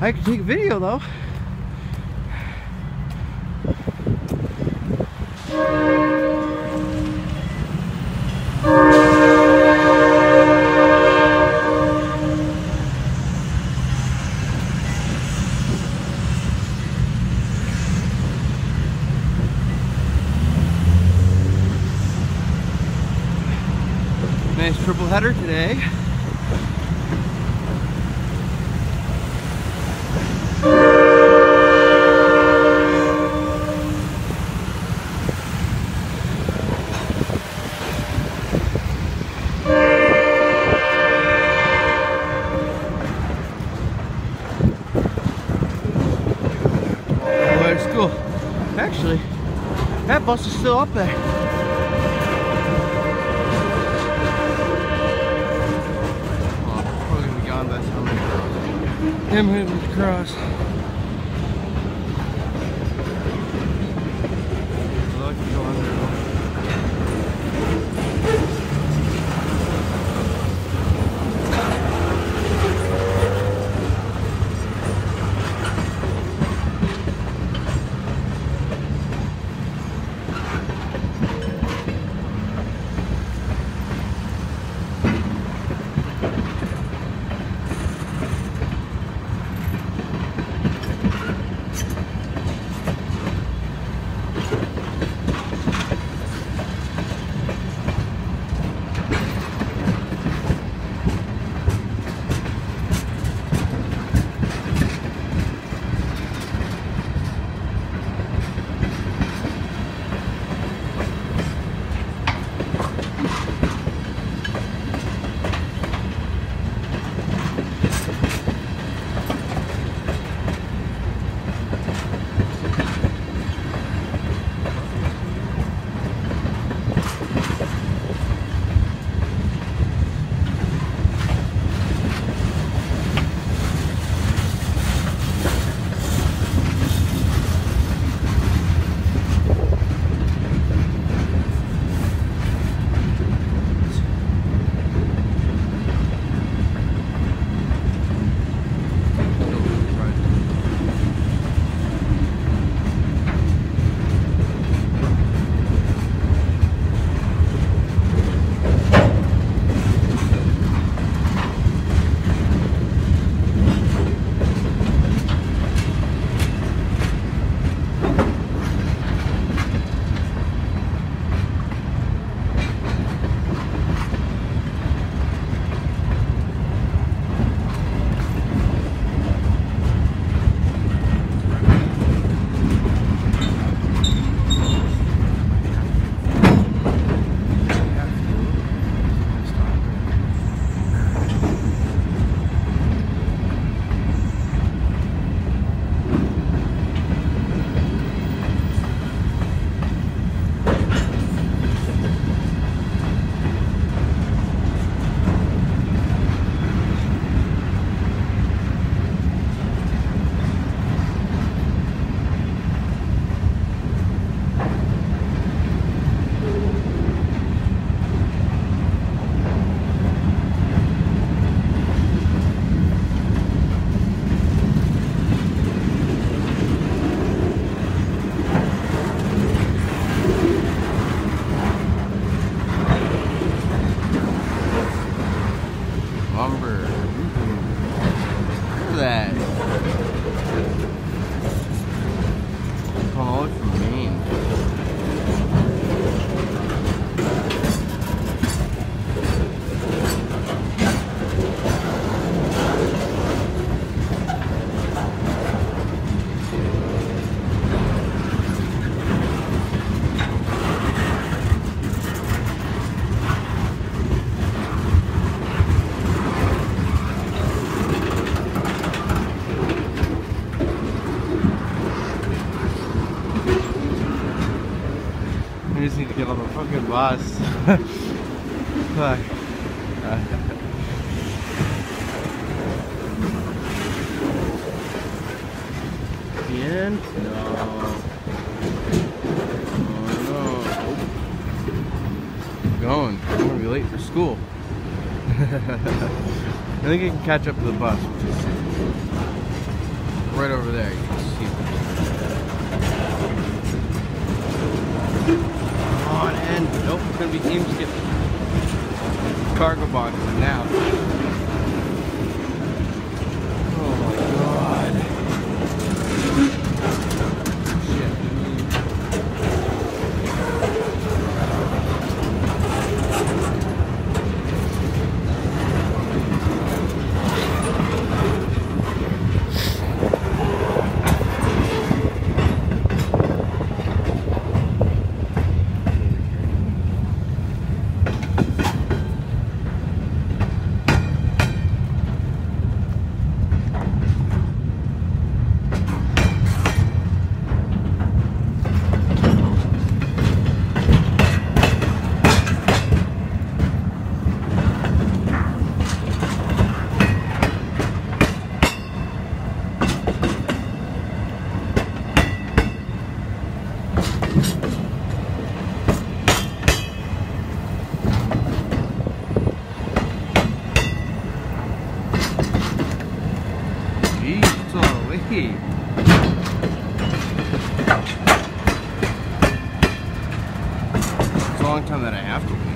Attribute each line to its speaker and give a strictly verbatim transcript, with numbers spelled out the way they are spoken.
Speaker 1: I can take a video though. Nice triple header today. School. Actually, that bus is still up there. Oh, probably gonna be gone by the time we cross. Him hitting the cross. I'd like to go under though. Lumber. Look at that. Come all the way from Maine. We just need to get on the fucking bus. Fuck. The end? No. Oh no. I'm going. I'm gonna be late for school. I think I can catch up to the bus, which is right over there. You can see it. Come on, and nope, it's gonna be team skip. Cargo boxes now. Oh my god. Shit. Jeez, it's a long time that I have to wait.